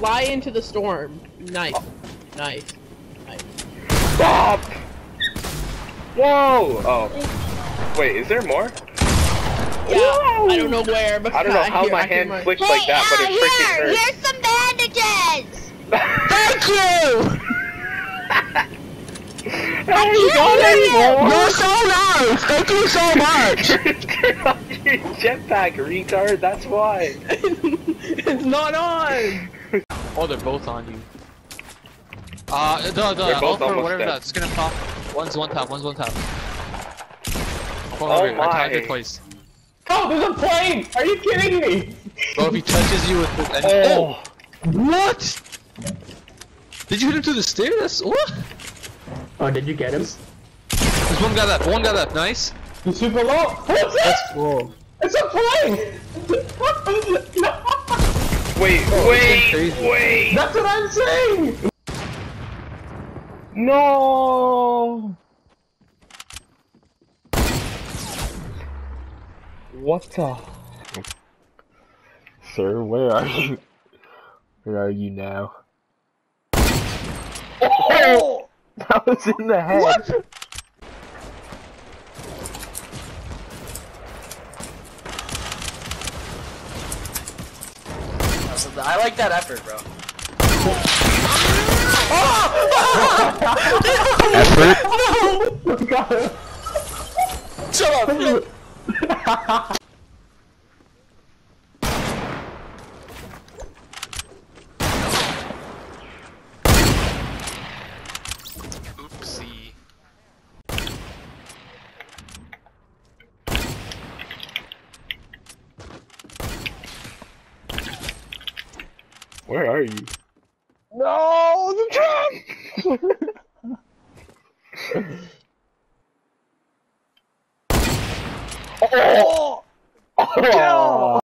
Fly into the storm. Nice. Nice. Nice. Stop! Whoa! Oh. Wait, is there more? Yeah, Whoa! I don't know where, but I don't know how my hand flicks like that, but it freaking hurts. Here's some bandages! Thank you! Hey, you got any more? You're so nice! Thank you so much! Your jetpack, retard, that's why. It's not on! Oh, they're both on you. They're both Alpha, almost whatever dead. that's gonna pop. One's one tap, one's one tap. Oh I my. tagged it twice. Oh, there's a plane! Are you kidding me? Bro, if he touches you with the Oh! What? Did you hit him through the stairs? What? Oh, did you get him? There's one guy left, nice. He's super low! What's That's that? cool. It's a plane! No! Wait, Oh, wait, crazy. wait! That's what I'm saying! No! What the? Sir, where are you? Where are you now? Oh! That was in the head! What? I like that effort, bro. Effort? Got him! Shut up! Oopsie. Where are you? No! The trap! Oh! Oh!